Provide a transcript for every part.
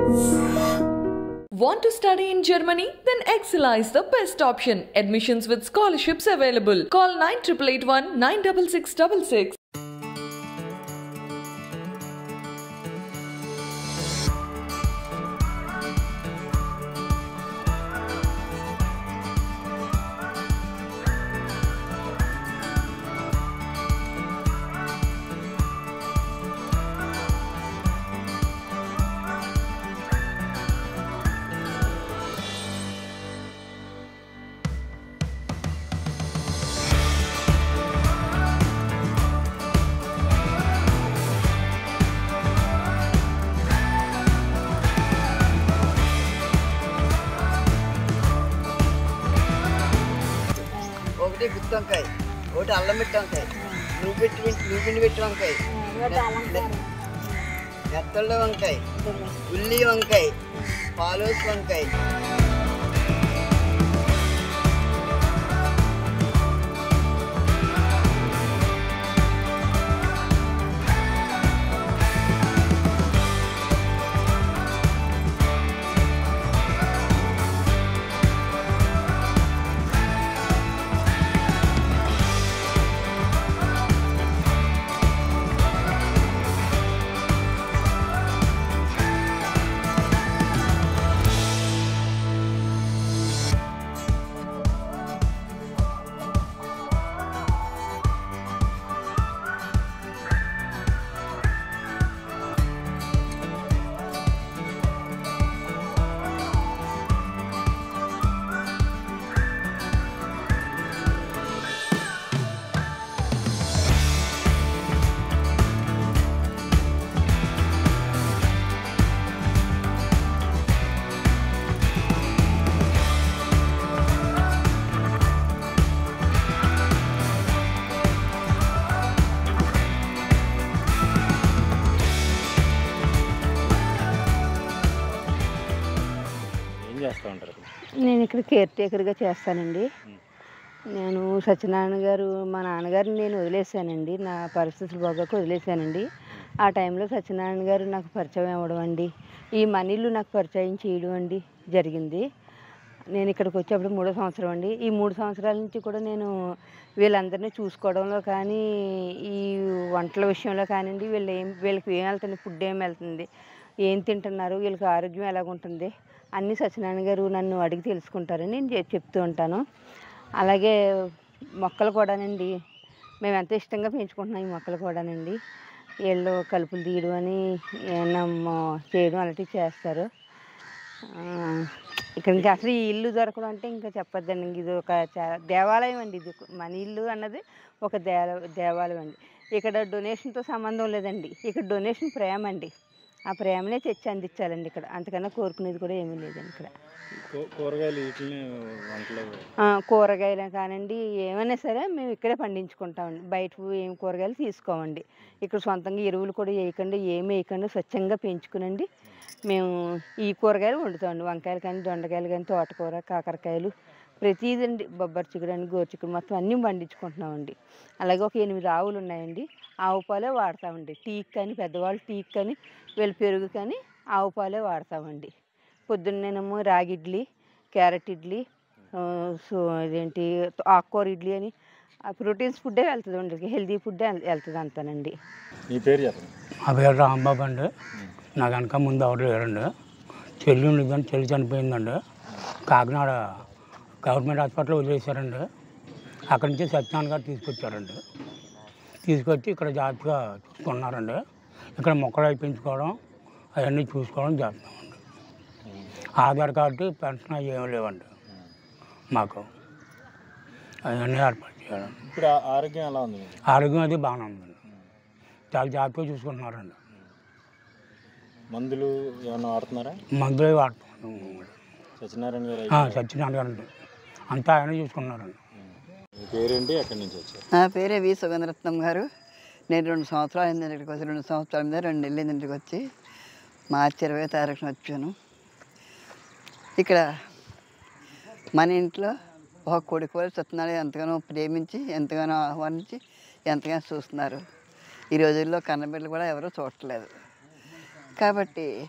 Want to study in Germany? Then Excella is the best option. Admissions with scholarships available. Call 9881 96666. ఒకటి గుత్తి వంకాయ, ఒకటి అల్లం పెట్టి వంకాయ, నువ్వు పెట్టి వంకాయ, నెత్తళ్ళ వంకాయ, ఉల్లి వంకాయ, పాలోస్ వంకాయ. నేను ఇక్కడ కేర్ టేకర్గా చేస్తానండి. నేను సత్యనారాయణ గారు మా నాన్నగారిని నేను వదిలేసానండి, నా పరిస్థితులు బాగోక వదిలేసానండి. ఆ టైంలో సత్యనారాయణ గారు నాకు పరిచయం అవ్వడం అండి, ఈ మనీళ్ళు నాకు పరిచయం చేయడం అండి జరిగింది. నేను ఇక్కడికి వచ్చేప్పుడు 3వ సంవత్సరం అండి. ఈ 3 సంవత్సరాల నుంచి కూడా నేను వీళ్ళందరినీ చూసుకోవడంలో కానీ, ఈ వంటల విషయంలో కానివ్వండి, వీళ్ళకి ఏం వెళ్తుంది, ఫుడ్ ఏం వెళ్తుంది, ఏం తింటున్నారు, వీళ్ళకి ఆరోగ్యం ఎలాగుంటుంది అన్నీ సత్యనారాయణ గారు నన్ను అడిగి తెలుసుకుంటారని నేను చెప్తూ ఉంటాను. అలాగే మొక్కలు కూడానండి, మేము ఎంత ఇష్టంగా పెంచుకుంటున్నాం ఈ మొక్కలు కూడానండి. వీళ్ళు కలుపులు తీయడం అని ఏమన్నా చేయడం అలాంటివి చేస్తారు. ఇక్కడ ఇంకా అసలు ఈ ఇల్లు దొరకడం అంటే ఇంకా చెప్పొద్దండి. ఇది ఒక దేవాలయం అండి. ఇది మన ఇల్లు అన్నది ఒక దేవాలయం అండి. ఇక్కడ డొనేషన్తో సంబంధం లేదండి, ఇక్కడ డొనేషన్ ప్రేమ అండి. ఆ ప్రేమనే తెచ్చి అందించాలండి ఇక్కడ, అంతకన్నా కోరుకునేది కూడా ఏమీ లేదండి. ఇక్కడ కూరగాయలు కానివ్వండి ఏమైనా సరే మేము ఇక్కడే పండించుకుంటామండి. బయట ఏం కూరగాయలు తీసుకోమండి. ఇక్కడ సొంతంగా ఎరువులు కూడా వేయకుండా ఏమి వేయకుండా స్వచ్ఛంగా పెంచుకునండి మేము ఈ కూరగాయలు వండుతామండి. వంకాయలు కానీ, దొండకాయలు కానీ, తోటకూర, కాకరకాయలు, ప్రతిదండి, బొబ్బరి చిక్కుడు అని, గోరుచిక్కుడు మొత్తం అన్నీ పండించుకుంటున్నామండి. అలాగే ఒక 8 ఆవులు ఉన్నాయండి. ఆవు పాలే వాడతామండి. టీకి కానీ, పెద్దవాళ్ళు టీకి కానీ, వీళ్ళు పెరుగు కానీ ఆవు పాలే వాడతామండి. పొద్దున్నేనేమో రాగి ఇడ్లీ, క్యారెట్ ఇడ్లీ, అదేంటి ఆకుకూర ఇడ్లీ అని ప్రోటీన్స్ ఫుడ్డే వెళ్తుంది అండి, హెల్దీ ఫుడ్డే వెళ్తుంది అంతానండి. మీ పేరు చెప్పండి. నా పేరు రాంబాబు అండి. నాకు వెనక ముందు ఎవరు లేరండి. చెల్లి ఉండేదని, చెల్లి చనిపోయిందండి. కాకినాడ గవర్నమెంట్ హాస్పిటల్లో వదిలేశారండి. అక్కడి నుంచి సత్యనారాయణ గారు తీసుకొచ్చారండి. తీసుకొచ్చి ఇక్కడ జాగ్రత్తగా చూసుకున్నారండి. ఇక్కడ మొక్కలు అవి పెంచుకోవడం అవన్నీ చూసుకోవడం చేస్తామండి. ఆధార్ కార్డు, పెన్షన్ అవి ఏమి లేవండి మాకు, అవన్నీ ఏర్పాటు చేయాలి. ఇప్పుడు ఆరోగ్యం ఎలా ఉంది? ఆరోగ్యం అది బాగానే ఉందండి, చాలా జాగ్రత్తగా చూసుకుంటున్నారండి. మందులు ఏమైనా వాడుతున్నారా? మందులే వాడుతున్నాం. సత్యనారాయణ గారు సత్యనారాయణ గారు అంతా ఆయన చూసుకున్నారండి. మీ పేరేంటి, ఎక్కడి నుంచి వచ్చారు? నా పేరే వి సుగంధరత్నం గారు. నేను 2 సంవత్సరాలు అయింది ఇక్కడికి వచ్చి. 2 సంవత్సరాల మీద 2 నెలలు ఇంటికి వచ్చి మార్చి 20వ తారీఖున వచ్చాను. ఇక్కడ మన ఇంట్లో ఒక కొడుకు వాళ్ళు సత్యనారాయణ ఎంతగానో ప్రేమించి, ఎంతగానో ఆహ్వానించి, ఎంతగానో చూస్తున్నారు. ఈ రోజుల్లో కన్నబిడ్డలు కూడా ఎవరూ చూడట్లేదు. కాబట్టి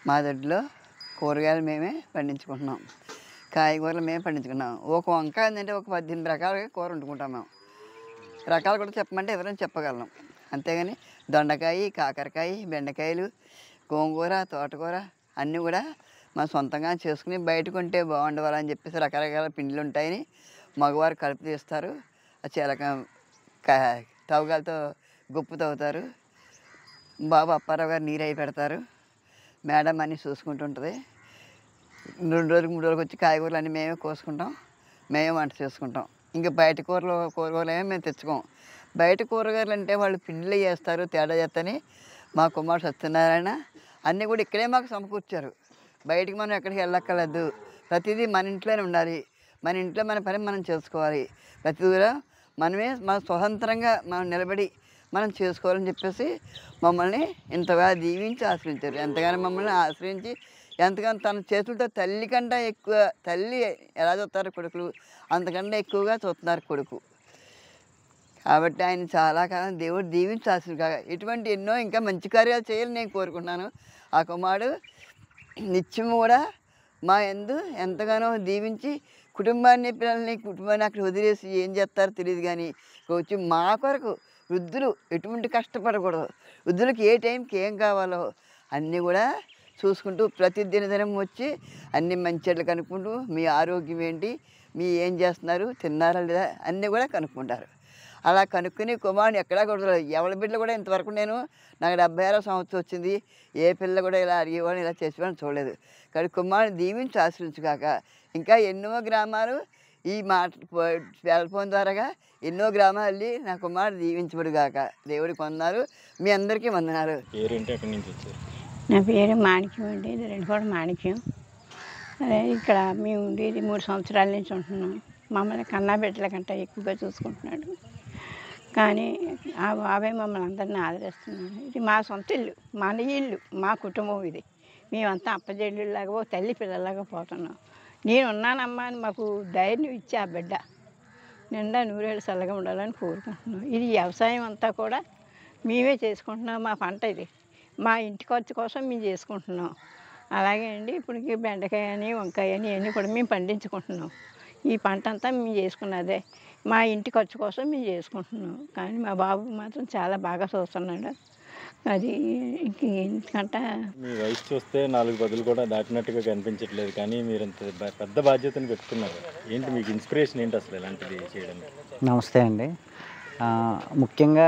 మా దొడ్లో కూరగాయలు మేమే పండించుకుంటున్నాం, కాయగూరలు మేమే పండించుకున్నాం. ఒక వంకాయ ఉందంటే ఒక 18 రకాలుగా కూర వండుకుంటాం మేము. రకాలు కూడా చెప్పమంటే ఎవరైనా చెప్పగలం. అంతేగాని దొండకాయ, కాకరకాయ, బెండకాయలు, గోంగూర, తోటకూర అన్నీ కూడా మనం సొంతంగా చేసుకుని బయట కొంటే బాగుండవాలని చెప్పేసి రకరకాల పిండిలు ఉంటాయని మగవారు కలుపు తీస్తారు. చాలా తవ్వగాలతో గుప్పు తవ్వుతారు. బాబు అప్పారావు గారు నీరు అయి పెడతారు. మేడం అన్నీ చూసుకుంటుంటుంది. 2 రోజులకు 3 రోజులకు వచ్చి కాయగూరలు అన్నీ మేమే కోసుకుంటాం, మేమే వంట చేసుకుంటాం. ఇంకా బయట కూరగాయలు ఏమో మేము తెచ్చుకోం. బయట కూరగాయలు అంటే వాళ్ళు పిండిలో చేస్తారు, తేడా చేస్తని మా కుమారుడు సత్యనారాయణ అన్నీ కూడా ఇక్కడే మాకు సమకూర్చారు. బయటికి మనం ఎక్కడికి వెళ్ళక్కర్లేదు. ప్రతిదీ మన ఇంట్లోనే ఉండాలి. మన ఇంట్లో మన పని మనం చేసుకోవాలి. ప్రతి దూర మనమే మన స్వతంత్రంగా మనం నిలబడి మనం చేసుకోవాలని చెప్పేసి మమ్మల్ని ఇంతగా దీవించి ఆశ్రయించారు. ఎంతగానో మమ్మల్ని ఆశ్రయించి ఎంతగానో తన చేతులతో తల్లి కంటే ఎక్కువ, తల్లి ఎలా చూస్తారు కొడుకులు అంతకంటే ఎక్కువగా చూస్తున్నారు కొడుకు. కాబట్టి ఆయన చాలా కాలం దేవుడు దీవించి ఆశీర్వాద. ఇటువంటి ఎన్నో ఇంకా మంచి కార్యాలు చేయాలని నేను కోరుకుంటున్నాను. ఆ కుమారుడు నిత్యం కూడా మా యందు ఎంతగానో దీవించి కుటుంబాన్ని అక్కడ వదిలేసి ఏం చేస్తారో తెలియదు, కానీ వచ్చి మా కొరకు వృద్ధులు ఎటువంటి కష్టపడకూడదు, వృద్ధులకి ఏ టైంకి ఏం కావాలో అన్నీ కూడా చూసుకుంటూ ప్రతి దినదినం వచ్చి అన్ని మంచిట్లు కనుక్కుంటూ మీ ఆరోగ్యం ఏంటి, మీ ఏం చేస్తున్నారు, తిన్నారా లేదా అన్నీ కూడా కనుక్కుంటారు. అలా కనుక్కుని కుమారుని ఎక్కడా కూడా ఎవరి బిడ్డలు కూడా ఇంతవరకు నాకు 76వ సంవత్సరం వచ్చింది, ఏ పిల్ల కూడా ఇలా అడిగేవాడిని ఇలా చేసేవాడిని చూడలేదు. కానీ కుమారుని దీవించి ఆశ్రయించుగాక. ఇంకా ఎన్నో గ్రామాలు ఈ మాట ఫోన్ ద్వారాగా ఎన్నో గ్రామాలు వెళ్ళి నా కుమారుడు దీవించబడుగాక. దేవుడికి వందనాలు. మీ అందరికీ వందనాలు. పేరేంటి, ఎక్కడి నుంచి వచ్చారు? నా పేరు మాణిక్యం అండి, ఇది రెండుకోట మాణిక్యం. అదే ఇక్కడ మేము ఉండేది 3 సంవత్సరాల నుంచి ఉంటున్నాం. మమ్మల్ని కన్నా బిడ్డల కంటే ఎక్కువగా చూసుకుంటున్నాడు. కానీ ఆ బాబాయ్ మమ్మల్ని అందరినీ ఆదరిస్తున్నాడు. ఇది మా సొంత ఇల్లు, మన ఇల్లు, మా కుటుంబం. ఇది మేమంతా అప్పజెల్లులాగా ఓ తల్లి పిల్లలాగా పోతున్నాం. నేను ఉన్నానమ్మా అని మాకు ధైర్యం ఇచ్చి ఆ బిడ్డ నిండా నూరేళ్ళు చల్లగా ఉండాలని కోరుకుంటున్నాం. ఇది వ్యవసాయం అంతా కూడా మేమే చేసుకుంటున్నాం. మా పంట ఇది మా ఇంటి ఖర్చు కోసం మేము చేసుకుంటున్నాం. అలాగే అండి ఇప్పటికి బెండకాయ అని, వంకాయ అని ఇవన్నీ కూడా మేము పండించుకుంటున్నాం. ఈ పంట అంతా మేము చేసుకున్నదే, మా ఇంటి ఖర్చు కోసం మేము చేసుకుంటున్నాం. కానీ మా బాబు మాత్రం చాలా బాగా చూస్తున్నాడు. అది ఎందుకంటే మీ వయసు చూస్తే 4 బదులు కూడా దాటినట్టుగా కనిపించట్లేదు, కానీ మీరు ఇంత పెద్ద బాధ్యతను పెట్టుకున్నారు. ఏంటి మీకు ఇన్స్పిరేషన్ ఏంటి అసలు ఇలాంటిది చేయడానికి? నమస్తే అండి. ముఖ్యంగా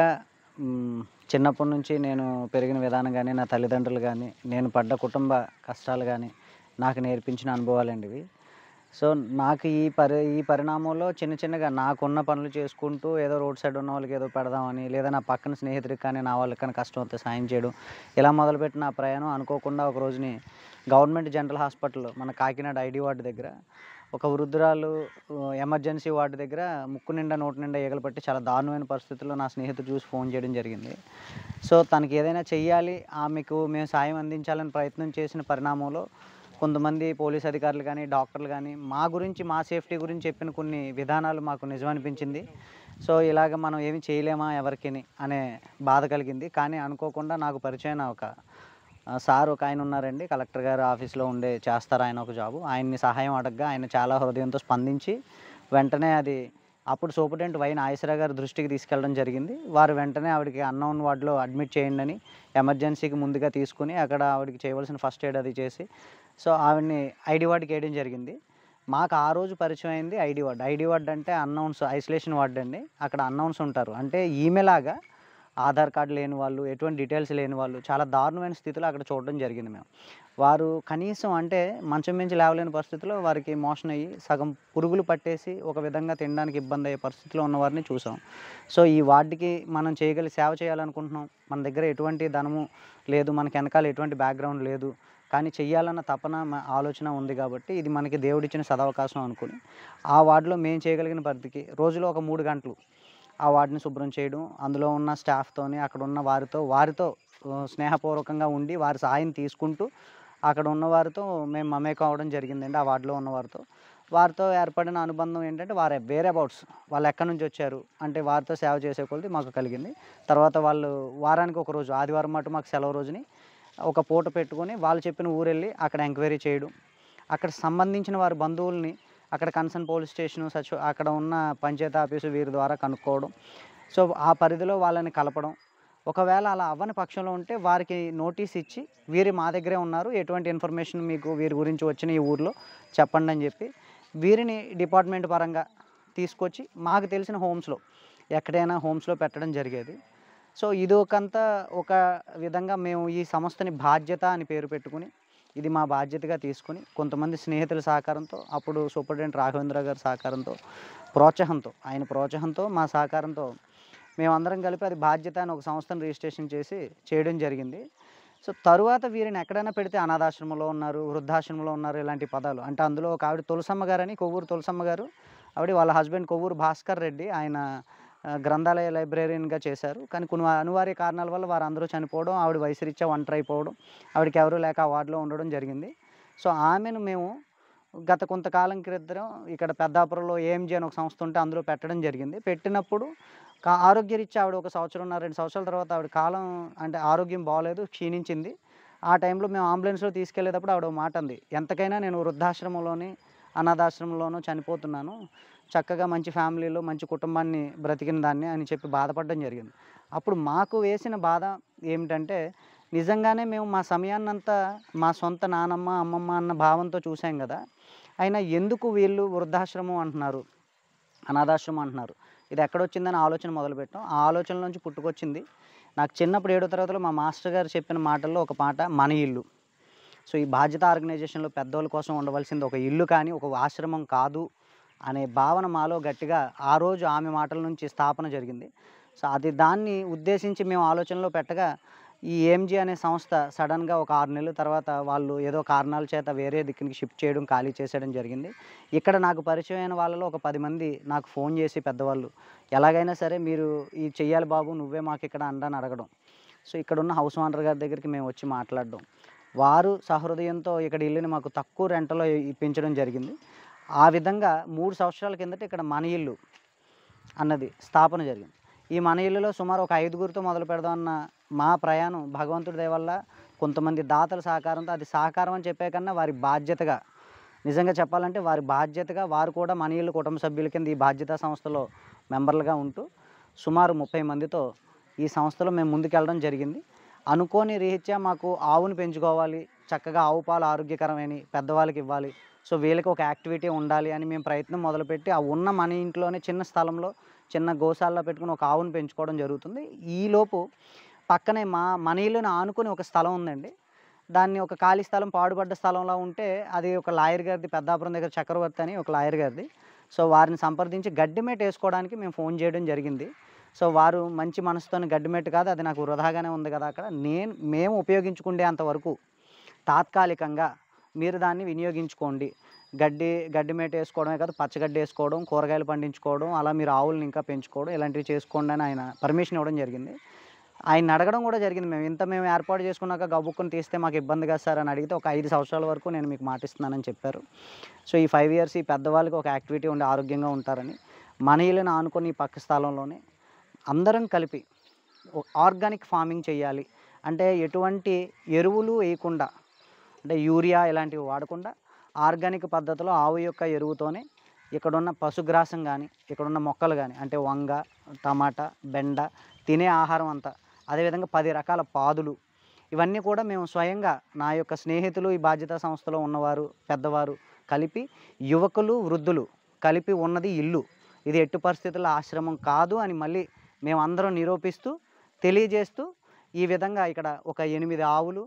చిన్నప్పటి నుంచి నేను పెరిగిన విధానం కానీ, నా తల్లిదండ్రులు కానీ, నేను పడ్డ కుటుంబ కష్టాలు కానీ నాకు నేర్పించిన అనుభవాలండి ఇవి. సో నాకు ఈ పరిణామంలో చిన్నగా నాకున్న పనులు చేసుకుంటూ ఏదో రోడ్ సైడ్ ఉన్న వాళ్ళకి ఏదో పెడదామని, లేదా నా పక్కన స్నేహితుడికి కానీ నా వాళ్ళకి కానీ కష్టం వస్తే సాయం చేయడం, ఇలా మొదలుపెట్టిన ప్రయాణం అనుకోకుండా ఒక రోజుని గవర్నమెంట్ జనరల్ హాస్పిటల్ మన కాకినాడ ఐడి వార్డు దగ్గర ఒక వృద్ధురాలు ఎమర్జెన్సీ వార్డు దగ్గర ముక్కు నిండా నోటి నిండా ఈగలు పట్టి చాలా దారుణమైన పరిస్థితుల్లో నా స్నేహితుడు చూసి ఫోన్ చేయడం జరిగింది. సో తనకి ఏదైనా చెయ్యాలి, ఆమెకు మేము సాయం అందించాలని ప్రయత్నం చేసిన పరిణామంలో కొంతమంది పోలీస్ అధికారులు కానీ, డాక్టర్లు కానీ మా గురించి, మా సేఫ్టీ గురించి చెప్పిన కొన్ని విధానాలు మాకు నిజమనిపించింది. సో ఇలాగ మనం ఏమి చేయలేమా ఎవరికి అనే బాధ కలిగింది. కానీ అనుకోకుండా నాకు పరిచయం ఒక సార్ ఒక ఆయన ఉన్నారండి, కలెక్టర్ గారు ఆఫీస్లో చేస్తారు ఆయన ఒక జాబు. ఆయన్ని సహాయం అడగగా ఆయన చాలా హృదయంతో స్పందించి వెంటనే అది అప్పుడు సూపరింటెండెంట్ వై నాగేశ్వరరావు గారి దృష్టికి తీసుకెళ్ళడం జరిగింది. వారు వెంటనే ఆవిడకి అన్నోన్ వార్డులో అడ్మిట్ చేయండి అని ఎమర్జెన్సీకి ముందుగా తీసుకుని అక్కడ ఆవిడకి చేయవలసిన ఫస్ట్ ఎయిడ్ అది చేసి సో ఆవిడని ఐడి వార్డుకి వేయడం జరిగింది. మాకు ఆ రోజు పరిచయం అయింది ఐడి వార్డు. ఐడి వార్డు అంటే అన్నౌన్స్ ఐసోలేషన్ వార్డు అండి. అక్కడ అన్నౌన్స్ ఉంటారు, అంటే ఈమెలాగా ఆధార్ కార్డు లేని వాళ్ళు, ఎటువంటి డీటెయిల్స్ లేని వాళ్ళు చాలా దారుణమైన స్థితిలో అక్కడ చూడడం జరిగింది. మేము వారు కనీసం అంటే మంచం మించి లేవలేని పరిస్థితిలో వారికి మోషన్ అయ్యి సగం పురుగులు పట్టేసి ఒక విధంగా తినడానికి ఇబ్బంది అయ్యే పరిస్థితిలో ఉన్న వారిని చూసాం. సో ఈ వార్డుకి మనం సేవ చేయాలనుకుంటున్నాం. మన దగ్గర ఎటువంటి ధనము లేదు, మనకి వెనకాల ఎటువంటి బ్యాక్గ్రౌండ్ లేదు, కానీ చెయ్యాలన్న తపన ఆలోచన ఉంది. కాబట్టి ఇది మనకి దేవుడిచ్చిన సదవకాశం అనుకుని ఆ వార్డులో మేము చేయగలిగిన పరిధికి రోజులో ఒక 3 గంటలు ఆ వార్డుని శుభ్రం చేయడం, అందులో ఉన్న స్టాఫ్తోని అక్కడ ఉన్న వారితో స్నేహపూర్వకంగా ఉండి వారి సహాయం తీసుకుంటూ అక్కడ ఉన్న వారితో మేము మమేకం అవ్వడం జరిగిందండి. ఆ వార్డులో ఉన్న వారితో ఏర్పడిన అనుబంధం ఏంటంటే వారే వేరే అబౌట్స్ వాళ్ళు ఎక్కడి నుంచి వచ్చారు అంటే వారితో సేవ చేసే కొలది మాకు కలిగింది. తర్వాత వాళ్ళు వారానికి ఒక రోజు ఆదివారం మటు మాకు సెలవు రోజుని ఒక పూట పెట్టుకొని వాళ్ళు చెప్పిన ఊరెళ్ళి అక్కడ ఎంక్వైరీ చేయడం, అక్కడ సంబంధించిన వారి బంధువుల్ని అక్కడ కన్సర్న్ పోలీస్ స్టేషను అక్కడ ఉన్న పంచాయతీ ఆఫీసు వీరి ద్వారా కనుక్కోవడం. సో ఆ పరిధిలో వాళ్ళని కలపడం. ఒకవేళ అలా అవ్వని పక్షంలో ఉంటే వారికి నోటీస్ ఇచ్చి వీరు మా దగ్గరే ఉన్నారు, ఎటువంటి ఇన్ఫర్మేషన్ మీకు వీరి గురించి వచ్చిన ఈ ఊర్లో చెప్పండి అని చెప్పి వీరిని డిపార్ట్మెంట్ పరంగా తీసుకొచ్చి మాకు తెలిసిన హోమ్స్లో ఎక్కడైనా హోమ్స్లో పెట్టడం జరిగేది. సో ఇదొకంతా ఒక విధంగా మేము ఈ సంస్థని బాధ్యత అని పేరు పెట్టుకుని ఇది మా బాధ్యతగా తీసుకుని కొంతమంది స్నేహితుల సహకారంతో, అప్పుడు సూపరింటెండెంట్ రాఘవేంద్ర గారి సహకారంతో, ఆయన ప్రోత్సాహంతో మా సహకారంతో మేమందరం కలిపి అది బాధ్యత అని ఒక సంస్థను రిజిస్ట్రేషన్ చేయడం జరిగింది. సో తరువాత వీరిని ఎక్కడైనా పెడితే అనాథాశ్రమంలో ఉన్నారు, వృద్ధాశ్రమంలో ఉన్నారు ఇలాంటి పదాలు. అంటే అందులో ఒక ఆవిడ తులసమ్మ గారని, కొవ్వూరు తులసమ్మ గారు, ఆవిడ వాళ్ళ హస్బెండ్ కొవ్వూరు భాస్కర్ రెడ్డి, ఆయన గ్రంథాలయ లైబ్రేరియన్గా చేశారు. కానీ కొన్ని అనివార్య కారణాల వల్ల వారందరూ చనిపోవడం, ఆవిడ వయసురీత్యా ఒంటరి అయిపోవడం, ఆవిడకి ఎవరూ లేక ఆ వార్డులో ఉండడం జరిగింది. సో ఆమెను మేము గత కొంతకాలం క్రితం ఇక్కడ పెద్దాపురంలో ఏఎంజీ అని ఒక సంస్థ ఉంటే అందులో పెట్టడం జరిగింది. పెట్టినప్పుడు ఆరోగ్యరీత్యా ఆవిడ 1 సంవత్సరం 2 సంవత్సరాల తర్వాత ఆవిడ కాలం అంటే ఆరోగ్యం బాగోలేదు, క్షీణించింది. ఆ టైంలో మేము అంబులెన్స్లో తీసుకెళ్ళేటప్పుడు ఆవిడ మాట అంది, ఎంతకైనా నేను వృద్ధాశ్రమంలోని అనాథాశ్రమంలోనూ చనిపోతున్నాను, చక్కగా మంచి ఫ్యామిలీలో మంచి కుటుంబాన్ని బ్రతికిన దాన్ని అని చెప్పి బాధపడడం జరిగింది. అప్పుడు మాకు వేసిన బాధ ఏమిటంటే నిజంగానే మేము మా సమయాన్నంతా మా సొంత నానమ్మ అమ్మమ్మ అన్న భావంతో చూసాం కదా, అయినా ఎందుకు వీళ్ళు వృద్ధాశ్రమం అంటున్నారు, అనాథాశ్రమం అంటున్నారు, ఇది ఎక్కడొచ్చిందని ఆలోచన మొదలుపెట్టాం. ఆ ఆలోచన నుంచి పుట్టుకొచ్చింది నాకు చిన్నప్పుడు 7వ తరగతిలో మా మాస్టర్ గారు చెప్పిన మాటల్లో ఒక మాట మన ఇల్లు. సో ఈ బాధ్యత ఆర్గనైజేషన్లో పెద్దోళ్ళ కోసం ఉండవలసింది ఒక ఇల్లు కానీ ఒక ఆశ్రమం కాదు అనే భావన మాలో గట్టిగా ఆ రోజు ఆమె మాటల నుంచి స్థాపన జరిగింది. సో దాన్ని ఉద్దేశించి మేము ఆలోచనలో పెట్టగా ఈ ఏఎంజీ అనే సంస్థ సడన్గా ఒక 6 నెలల తర్వాత వాళ్ళు ఏదో కారణాల చేత వేరే దిక్కునికి షిఫ్ట్ చేయడం, ఖాళీ చేసేయడం జరిగింది. ఇక్కడ నాకు పరిచయమైన వాళ్ళలో ఒక 10 మంది నాకు ఫోన్ చేసి పెద్దవాళ్ళు ఎలాగైనా సరే మీరు ఇది చెయ్యాలి బాబు, నువ్వే మాకు ఇక్కడ అండని అడగడం. సో ఇక్కడున్న హౌస్ ఓనర్ గారి దగ్గరికి మేము వచ్చి మాట్లాడడం, వారు సహృదయంతో ఇక్కడ ఇల్లుని మాకు తక్కువ రెంటలో ఇప్పించడం జరిగింది. ఆ విధంగా 3 సంవత్సరాల కిందట ఇక్కడ మన ఇల్లు అన్నది స్థాపన జరిగింది. ఈ మన ఇల్లులో సుమారు ఒక 5గురితో మొదలు పెడదామన్న మా ప్రయాణం భగవంతుడి దయ వల్ల కొంతమంది దాతల సహకారంతో, అది సహకారం అని చెప్పే కన్నా వారి బాధ్యతగా, నిజంగా చెప్పాలంటే వారి బాధ్యతగా వారు కూడా మన ఇల్లు కుటుంబ సభ్యుల కింద ఈ బాధ్యతా సంస్థలో మెంబర్లుగా ఉంటూ సుమారు 30 మందితో ఈ సంస్థలో మేము ముందుకెళ్ళడం జరిగింది. అనుకోని రీత్యా మాకు ఆవును పెంచుకోవాలి, చక్కగా ఆవు పాలు ఆరోగ్యకరమైన పెద్దవాళ్ళకి ఇవ్వాలి, సో వీళ్ళకి ఒక యాక్టివిటీ ఉండాలి అని మేము ప్రయత్నం మొదలుపెట్టి ఆ ఉన్న మన ఇంట్లోనే చిన్న స్థలంలో చిన్న గోశాలలో పెట్టుకుని ఒక ఆవును పెంచుకోవడం జరుగుతుంది. ఈలోపు పక్కనే మన ఇల్లుని ఆనుకుని ఒక స్థలం ఉందండి. దాన్ని ఒక ఖాళీ స్థలం, పాడుబడ్డ స్థలంలో ఉంటే అది ఒక లాయర్ గారిది, పెద్దాపురం దగ్గర చక్రవర్తి అని ఒక లాయర్ గారిది. సో వారిని సంప్రదించి గడ్డిమేట వేసుకోవడానికి మేము ఫోన్ చేయడం జరిగింది. సో వారు మంచి మనసుతోని గడ్డిమేట కాదు, అది నాకు వృధాగానే ఉంది కదా అక్కడ, మేము ఉపయోగించుకునే అంతవరకు తాత్కాలికంగా మీరు దాన్ని వినియోగించుకోండి, గడ్డిమేట వేసుకోవడమే కాదు పచ్చగడ్డి వేసుకోవడం, కూరగాయలు పండించుకోవడం, అలా మీరు ఆవులను ఇంకా పెంచుకోవడం ఇలాంటివి చేసుకోండి అని ఆయన పర్మిషన్ ఇవ్వడం జరిగింది. ఆయన అడగడం కూడా జరిగింది, మేము ఏర్పాటు చేసుకున్నాక గబుక్కుని తీస్తే మాకు ఇబ్బంది కదా సార్ అని అడిగితే, ఒక 5 సంవత్సరాల వరకు నేను మీకు మాటిస్తున్నానని చెప్పారు. సో ఈ 5 ఇయర్స్ ఈ పెద్దవాళ్ళకి ఒక యాక్టివిటీ ఉండి ఆరోగ్యంగా ఉంటారని మన ఇల్లుని ఆనుకొని ఈ పక్క స్థలంలోనే అందరం కలిపి ఆర్గానిక్ ఫార్మింగ్ చేయాలి, అంటే ఎటువంటి ఎరువులు వేయకుండా, అంటే యూరియా ఇలాంటివి వాడకుండా ఆర్గానిక్ పద్ధతిలో ఆవు యొక్క ఎరువుతోనే ఇక్కడున్న పశుగ్రాసం కానీ ఇక్కడున్న మొక్కలు కానీ, అంటే వంగ, టమాటా, బెండ, తినే ఆహారం అంతా, అదేవిధంగా 10 రకాల పాదులు, ఇవన్నీ కూడా మేము స్వయంగా నా యొక్క స్నేహితులు, ఈ బాధ్యతా సంస్థలో ఉన్నవారు, పెద్దవారు కలిపి, యువకులు వృద్ధులు కలిపి ఉన్నది ఇల్లు, ఇది ఎట్టి పరిస్థితుల్లో ఆశ్రమం కాదు అని మళ్ళీ మేమందరం నిరూపిస్తూ తెలియజేస్తూ ఈ విధంగా ఇక్కడ ఒక 8 ఆవులు,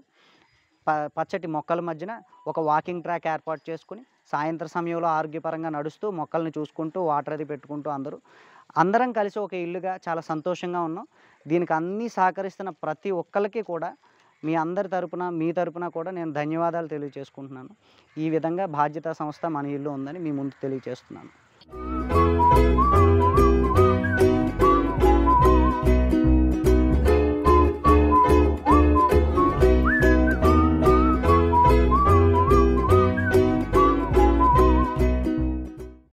పచ్చటి మొక్కల మధ్యన ఒక వాకింగ్ ట్రాక్ ఏర్పాటు చేసుకుని సాయంత్రం సమయంలో ఆరోగ్యపరంగా నడుస్తూ మొక్కల్ని చూసుకుంటూ వాటర్ అది పెట్టుకుంటూ అందరం కలిసి ఒక ఇల్లుగా చాలా సంతోషంగా ఉన్నాం. దీనికి అన్నీ సహకరిస్తున్న ప్రతి ఒక్కరికి కూడా మీ అందరి తరపున, మీ తరపున కూడా నేను ధన్యవాదాలు తెలియజేసుకుంటున్నాను. ఈ విధంగా బాధ్యతా సంస్థ మన ఇల్లు ఉందని మీ ముందు తెలియజేస్తున్నాను.